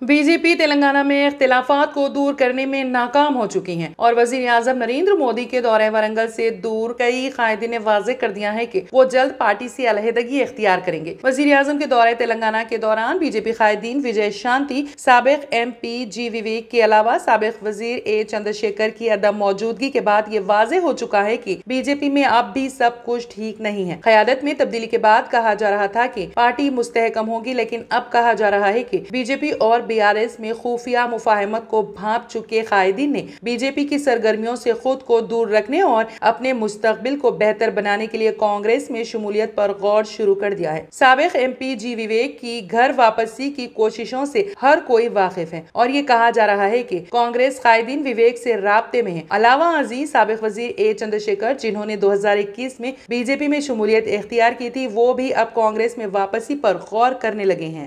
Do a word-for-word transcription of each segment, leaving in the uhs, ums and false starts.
BJP Telangana में इख्तिलाफात को दूर करने में नाकाम हो चुकी है और वजीर आजम नरेंद्र मोदी के दौरे वरंगल से दूर कई कायदीन ने वाजे कर दिया है कि वो जल्द पार्टी से अलहदगी इख्तियार करेंगे। वजीर आजम के दौरे तेलंगाना के दौरान बीजेपी कायदीन विजय शांति, साबिक एम पी जी विवेक के अलावा साबिक वजीर ए चंद्रशेखर की अदम मौजूदगी के बाद ये वाजे हो चुका है कि बीजेपी में अब भी सब कुछ ठीक नहीं है। क़यादत में तब्दीली के बाद कहा जा रहा था कि पार्टी मुस्तहकम होगी, लेकिन अब कहा जा रहा है कि बीजेपी और बीआरएस में खुफिया मुफाहमत को भांप चुके कायदीन ने बीजेपी की सरगर्मियों से खुद को दूर रखने और अपने मुस्तकबिल को बेहतर बनाने के लिए कांग्रेस में शमूलियत पर गौर शुरू कर दिया है। साबिक एमपी जी विवेक की घर वापसी की कोशिशों से हर कोई वाकिफ है और ये कहा जा रहा है कि कांग्रेस कायदीन विवेक से राब्ते में है। अलावा अजीज साबिक वजीर ए चंद्रशेखर, जिन्होंने दो हजार इक्कीस में बीजेपी में शमूलियत इख्तियार की थी, वो भी अब कांग्रेस में वापसी पर गौर करने लगे हैं।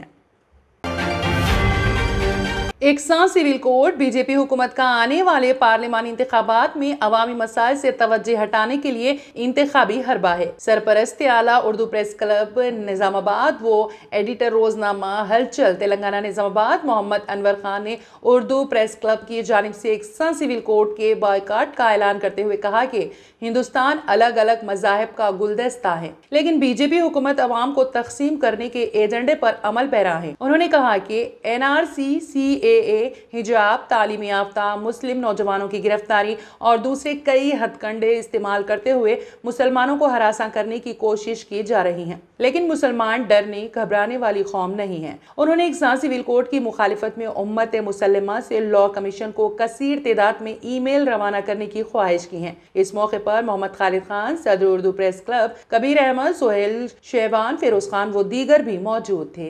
एकसां सिविल कोड बीजेपी हुकूमत का आने वाले पार्लिमानी इंतखाबात में अवामी मसाइल से तवज्जो हटाने के लिए इंतखाबी हरबा है। सरपरस्त आला उर्दू प्रेस क्लब निजामाबाद वो एडिटर रोजनामा हलचल तेलंगाना निजामाबाद मोहम्मद अनवर खान ने उर्दू प्रेस क्लब की जानिब से एकसां सिविल कोड के बॉयकॉट का ऐलान करते हुए कहा कि हिंदुस्तान अलग अलग मजाहब का गुलदस्ता है, लेकिन बीजेपी हुकूमत अवाम को तकसीम करने के एजेंडे पर अमल पैरा है। उन्होंने कहा कि एनआरसी, सीएए, हिजाब, तालीमी याफ्ता मुस्लिम नौजवानों की गिरफ्तारी और दूसरे कई हथकंडे इस्तेमाल करते हुए मुसलमानों को हरासा करने की कोशिश की जा रही है, लेकिन मुसलमान डरने घबराने वाली कौम नहीं है। उन्होंने एकसां सिविल कोड की मुखालिफत में उम्मत मुसल्लमा से लॉ कमीशन को कसीर तादाद में ईमेल रवाना करने की ख्वाहिश की है। इस मौके पर मोहम्मद खालिद खान, सदर उर्दू प्रेस क्लब, कबीर अहमद, सोहेल शेबान, फिरोज खान व दीगर भी मौजूद थे।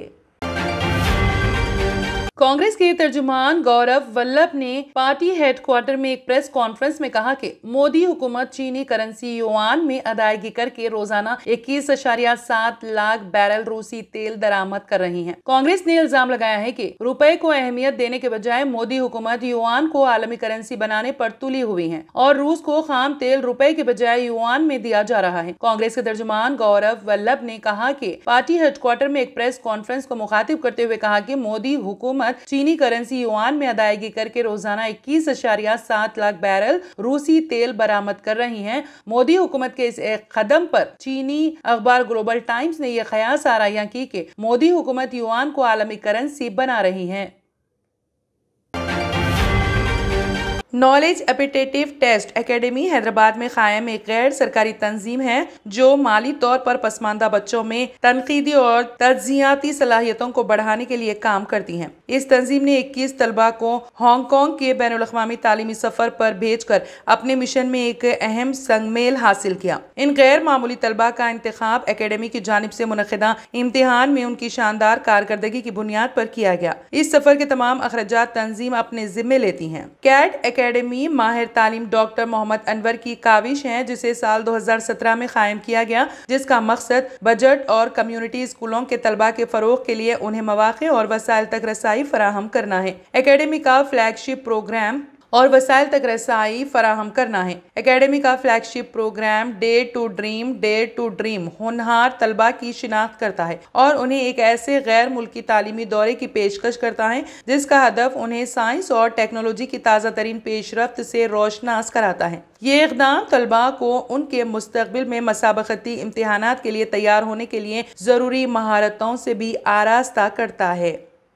कांग्रेस के तर्जुमान गौरव वल्लभ ने पार्टी हेडक्वार्टर में एक प्रेस कॉन्फ्रेंस में कहा कि मोदी हुकूमत चीनी करेंसी युआन में अदायगी करके रोजाना इक्कीस अशारिया सात लाख बैरल रूसी तेल दरामद कर रही है। कांग्रेस ने इल्जाम लगाया है कि रुपए को अहमियत देने के बजाय मोदी हुकूमत युआन को आलमी करेंसी बनाने पर तुली हुई है और रूस को खाम तेल रुपए के बजाय युआन में दिया जा रहा है। कांग्रेस के तर्जुमान गौरव वल्लभ ने कहा कि पार्टी हेडक्वार्टर में एक प्रेस कॉन्फ्रेंस को मुखातिब करते हुए कहा कि मोदी हुकूमत चीनी करेंसी युआन में अदायगी करके रोजाना इक्कीस अशारिया सात लाख बैरल रूसी तेल बरामद कर रही है। मोदी हुकूमत के इस एक कदम पर चीनी अखबार ग्लोबल टाइम्स ने यह कयास आराइयां की कि मोदी हुकूमत युआन को आलमी करेंसी बना रही है। Knowledge aptitude test academy Hyderabad में कायम एक गैर सरकारी तंजीम है जो माली तौर पर पसमानदा बच्चों में तनकीदी और तज्जियाती सलाहियतों को बढ़ाने के लिए काम करती है। इस तंजीम ने इक्कीस तलबा को हांगकांग के बैनुल-अक़वामी तालीमी सफर पर भेजकर अपने मिशन में एक अहम संगमेल हासिल किया। इन गैर मामूली तलबा का इंतखाब एकेडमी की जानिब से मुनक़िदा इम्तिहान में उनकी शानदार कारकर्दगी की बुनियाद पर किया गया। इस सफर के तमाम अखराजात तंजीम अपने जिम्मे लेती है। कैट एकेडमी माहिर तालीम डॉक्टर मोहम्मद अनवर की काविश है, जिसे साल दो हजार सत्रह में कायम किया गया, जिसका मकसद बजट और कम्युनिटी स्कूलों के तलबा के फरोग के लिए उन्हें मौक़े और वसाइल तक रसाई फराहम करना है। एकेडमी का फ्लैगशिप प्रोग्राम और वसाइल तक रसाई फराहम करना है। एकेडमी का flagship programme dare to dream dare to dream होनहार तलबा की शिनाख्त करता है और उन्हें एक ऐसे गैर मुल्की तालीमी दौरे की पेशकश करता है जिसका हदफ उन्हें साइंस और टेक्नोलॉजी की ताज़ा तरीन पेशरफ्त से रोशनास कराता है। ये इक़दाम तलबा को उनके मुस्तक़बिल में मसाबक़ती इम्तिहानात के लिए तैयार होने के लिए ज़रूरी महारतों से भी आरास्ता करता है।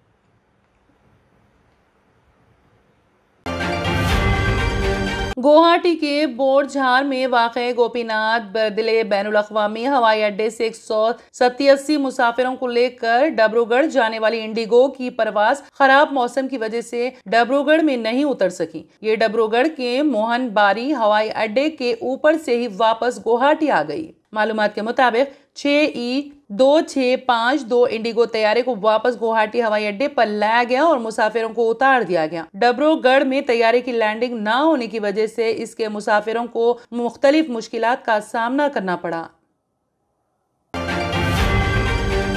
गुवाहाटी के बोरझार में वाक़े गोपीनाथ बरदले बैनुल-अक़वामी हवाई अड्डे से एक सौ सत्तासी मुसाफिरों को लेकर डिब्रूगढ़ जाने वाली इंडिगो की परवाज खराब मौसम की वजह से डिब्रूगढ़ में नहीं उतर सकी। ये डिब्रूगढ़ के मोहन बारी हवाई अड्डे के ऊपर से ही वापस गुवाहाटी आ गई। मालूमात के मुताबिक छह ई दो छह पाँच दो इंडिगो तैयारे को वापस गुवाहाटी हवाई अड्डे पर लाया गया और मुसाफिरों को उतार दिया गया। डिब्रूगढ़ में तैयारे की लैंडिंग ना होने की वजह से इसके मुसाफिरों को मुख्तलिफ मुश्किलात का सामना करना पड़ा।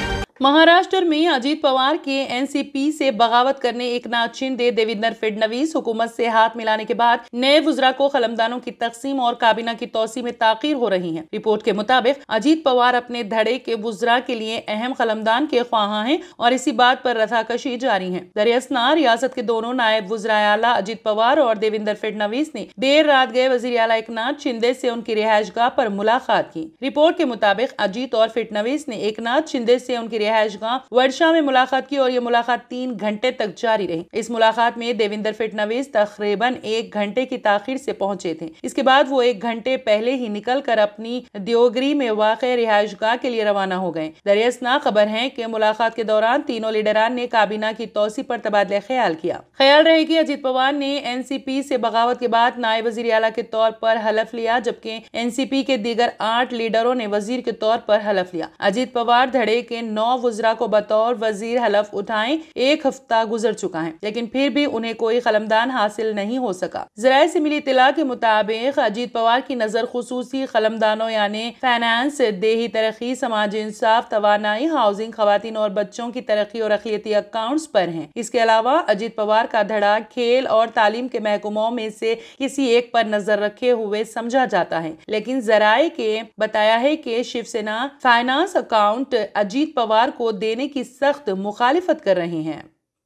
महाराष्ट्र में अजीत पवार के एनसीपी से बगावत करने एकनाथ शिंदे, देवेंद्र फडणवीस हुकूमत से हाथ मिलाने के बाद नए वुज़रा को कलमदानों की तकसीम और काबीना की तौसी में ताखीर हो रही है। रिपोर्ट के मुताबिक अजीत पवार अपने धड़े के वुज़रा के लिए अहम कलमदान के ख्वाहां हैं और इसी बात पर रथाकशी जारी है। दरियासना रियासत के दोनों नायब वुज़रा आला अजीत पवार और देवेंद्र फडणवीस ने देर रात गए वज़ीर आला एकनाथ शिंदे से उनकी रिहायशगाह पर मुलाकात की। रिपोर्ट के मुताबिक अजीत और फडणवीस ने एकनाथ शिंदे से उनकी रिहायशगाह वर्षा में मुलाकात की और ये मुलाकात तीन घंटे तक जारी रही। इस मुलाकात में देवेंद्र फडणवीस तकरीबन एक घंटे की ताखीर से पहुंचे थे। इसके बाद वो एक घंटे पहले ही निकलकर अपनी देवगिरी में वाक़े रिहायशगाह के लिए रवाना हो गए। दरियासना खबर है कि मुलाकात के दौरान तीनों लीडरान ने काबीना की तौसी पर तबादला ख्याल किया। ख्याल रहे कि अजीत पवार ने एनसीपी से बगावत के बाद नायब वज़ीर आला के तौर पर हलफ लिया, जबकि एनसीपी के दीगर आठ लीडरों ने वजीर के तौर पर हलफ लिया। अजीत पवार धड़े के नौ वुज़रा को बतौर वजीर हलफ उठाएं एक हफ्ता गुजर चुका है, लेकिन फिर भी उन्हें कोई कलमदान हासिल नहीं हो सका। ज़राए से मिली इत्तला के मुताबिक अजीत पवार की नजर खुसूसी कलमदानों यानी फाइनेंस, देही तरक्की, समाजी इंसाफ, तवानाई, हाउसिंग, खवातीन और बच्चों की तरक्की और अक़लियती अकाउंट्स पर है। इसके अलावा अजीत पवार का धड़ा खेल और तालीम के महकमों में से किसी एक पर नजर रखे हुए समझा जाता है, लेकिन ज़राए के बताया है कि शिवसेना फाइनेंस अकाउंट अजीत पवार को देने की सख्त मुखालिफत कर रहे हैं।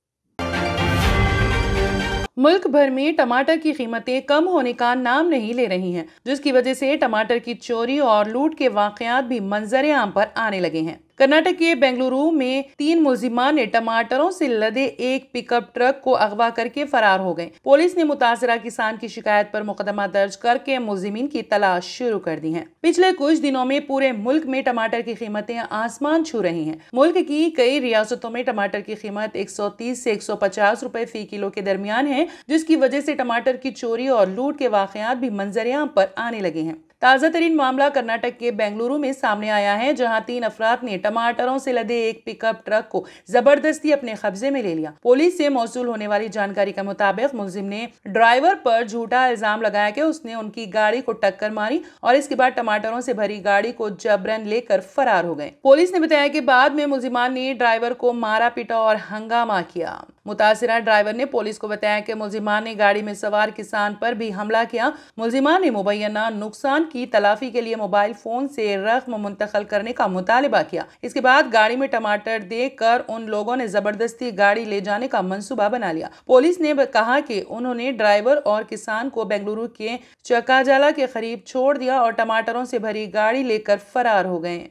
मुल्क भर में टमाटर की कीमतें कम होने का नाम नहीं ले रही हैं, जिसकी वजह से टमाटर की चोरी और लूट के वाकयात भी मंजर आम पर आने लगे हैं। कर्नाटक के बेंगलुरु में तीन मुलजिमान ने टमाटरों से लदे एक पिकअप ट्रक को अगवा करके फरार हो गए। पुलिस ने मुतासरा किसान की शिकायत पर मुकदमा दर्ज करके मुलजिमीन की तलाश शुरू कर दी है। पिछले कुछ दिनों में पूरे मुल्क में टमाटर की कीमतें आसमान छू रही हैं। मुल्क की कई रियासतों में टमाटर की कीमत एक सौ तीस से एक सौ पचास रुपए फी किलो के दरमियान है, जिसकी वजह से टमाटर की चोरी और लूट के वाकयात भी मंजर-ए-आम पर आने लगे हैं। ताज़ा तरीन मामला कर्नाटक के बेंगलुरु में सामने आया है, जहां तीन अफराद ने टमाटरों से लदे एक पिकअप ट्रक को जबरदस्ती अपने कब्जे में ले लिया। पुलिस से मौसूल होने वाली जानकारी के मुताबिक मुलजिम ने ड्राइवर पर झूठा इल्जाम लगाया कि उसने उनकी गाड़ी को टक्कर मारी और इसके बाद टमाटरों से भरी गाड़ी को जबरन लेकर फरार हो गए। पुलिस ने बताया कि बाद में मुलजिमान ने ड्राइवर को मारा पीटा और हंगामा किया। मुतासिरा ड्राइवर ने पुलिस को बताया कि मुलजिमान ने गाड़ी में सवार किसान पर भी हमला किया। मुलजिमान ने मुबैना नुकसान की तलाफी के लिए मोबाइल फोन से रकम मुंतकिल करने का मुतालिबा किया। इसके बाद गाड़ी में टमाटर देकर उन लोगों ने जबरदस्ती गाड़ी ले जाने का मंसूबा बना लिया। पुलिस ने कहा कि उन्होंने ड्राइवर और किसान को बेंगलुरु के चकाजाला के करीब छोड़ दिया और टमाटरों से भरी गाड़ी लेकर फरार हो गए।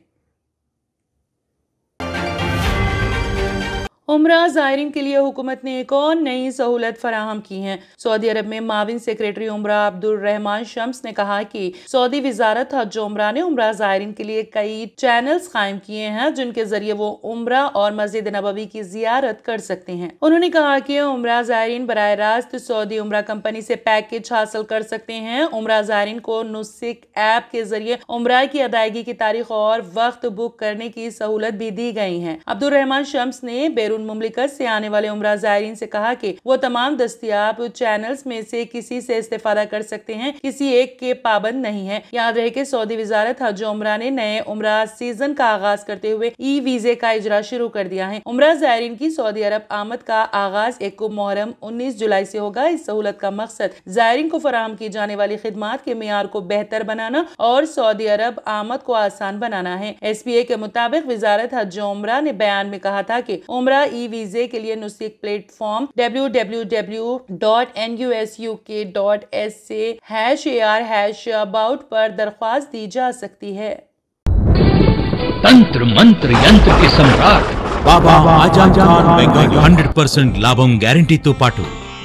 उम्रा ज़ायरीन के लिए हुकूमत ने एक और नई सहूलत फराहम की है। सऊदी अरब में माविन सेक्रेटरी उम्रा अब्दुल रहमान शम्स ने कहा कि सऊदी वजारत हज उम्रा ने उम्रा ज़ायरीन के लिए कई चैनल्स कायम किए हैं, जिनके जरिए वो उम्रा और मस्जिद नबवी की जियारत कर सकते हैं। उन्होंने कहा कि उम्रा ज़ायरीन बराह रास्त सऊदी उम्रा कंपनी से पैकेज हासिल कर सकते हैं। उम्रा ज़ायरीन को नुस्क ऐप के जरिए उम्रा की अदायगी की तारीख और वक्त बुक करने की सहूलत भी दी गई है। अब्दुल रहमान शम्स ने बैरून मुमलिकत से आने वाले उम्रा ज़ायरीन से कहा कि वो तमाम दस्तियाब चैनल्स में से किसी से इस्तेफादा कर सकते हैं, किसी एक के पाबंद नहीं है। याद रहे कि सऊदी वजारत हज उम्रा ने नए उम्रा सीजन का आगाज करते हुए ई वीजे का इजरा शुरू कर दिया है। उम्रा ज़ायरीन की सऊदी अरब आमद का आगाज एक मुहर्रम उन्नीस जुलाई से होगा। इस सहूलत का मकसद ज़ायरीन को फराहम की जाने वाली खिदमात के मियार को बेहतर बनाना और सऊदी अरब आमद को आसान बनाना है। एस पी ए के मुताबिक वजारत हज उम्रा ने बयान में कहा था कि उम्रा ई वीजे के लिए Nusuk platform W W W dot N U S U K dot S से hash A R hash about पर दरख्वास्त दी जा सकती है। तंत्र मंत्र यंत्र के सम्राट बाबा आजम खान बెంగాలీ హండ్రెడ్ పర్సెంట్ లాభం గ్యారెంటీతో పాటు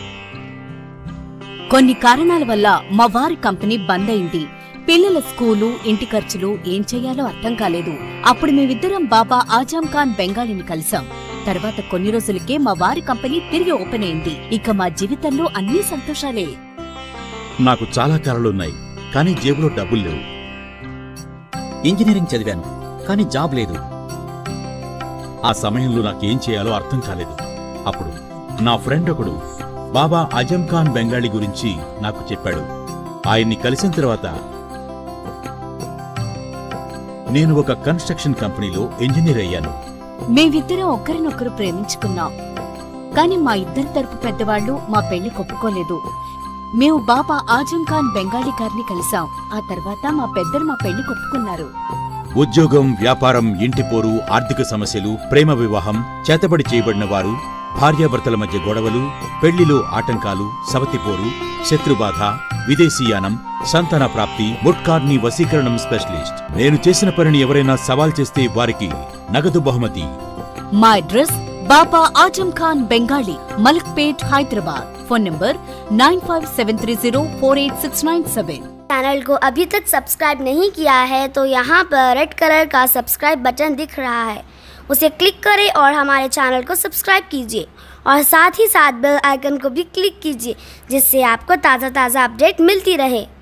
కొన్ని కారణాల వల్ల మా వారి కంపెనీ బంద్ అయింది. పిల్లల స్కూలు, ఇంటి ఖర్చులు ఏం చేయాలో అర్థం కాలేదు. అప్పుడు మేమిద్దరం బాబా ఆజం ఖాన్ బెంగాలీని కలిసాం. తర్వాత కొన్ని రోజులకే మా వారి కంపెనీ తిరిగి ఓపెన్ అయింది. ఇక మా జీవితంలో అన్ని సంతోషాలే. నాకు చాలా కలలున్నాయి, కానీ జేబులో డబ్బులు లేవు. ఇంజనీరింగ్ చదివాను, కానీ జాబ్ లేదు. ఆ సమయంలో నాకేం చేయాలో అర్థం కాలేదు. అప్పుడు నా ఫ్రెండ్ ఒకడు బాబా ఆజం ఖాన్ బెంగాలీ గురించి నాకు చెప్పాడు. ఆయన్ని కలిసిన తర్వాత నేను ఒక కన్స్ట్రక్షన్ కంపెనీలో ఇంజనీర్ అయ్యాను. మేమిద్దరం ఒకరినొకరు ప్రేమించుకున్నాం. కాని మా ఇద్దరి తరపు పెద్దవాళ్లు మా పెళ్లి ఒప్పుకోలేదు. మేము బాబా ఆజం ఖాన్ బెంగాలీ గారిని కలిసాం. ఆ తర్వాత మా పెద్దలు మా పెళ్లి ఒప్పుకున్నారు. ఉద్యోగం, వ్యాపారం, ఇంటి పోరు, ఆర్థిక సమస్యలు, ప్రేమ వివాహం, చేతబడి చేయబడిన వారు, భార్యాభర్తల మధ్య గొడవలు, పెళ్లిలో ఆటంకాలు, సవతిపోరు, శత్రుబాధ, విదేశీయానం, సంతాన ప్రాప్తి. ముట్కార్ని వశీకరణం స్పెషలిస్ట్. నేను చేసిన పనిని ఎవరైనా సవాల్ చేస్తే వారికి నగదు బహుమతి. మా address Baba Azam Khan Bengali, Malakpet, Hyderabad. Phone number nine five seven three zero four eight six nine seven. Channel को अभी तक सब्सक्राइब नहीं किया है तो यहाँ पर रेड कलर का सब्सक्राइब बटन दिख रहा है, उसे क्लिक करें और हमारे चैनल को सब्सक्राइब कीजिए और साथ ही साथ बेल आइकन को भी क्लिक कीजिए, जिससे आपको ताज़ा ताज़ा अपडेट मिलती रहे।